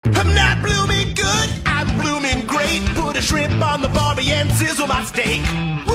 I'm not blooming good, I'm blooming great. Put a shrimp on the Barbie and sizzle my steak.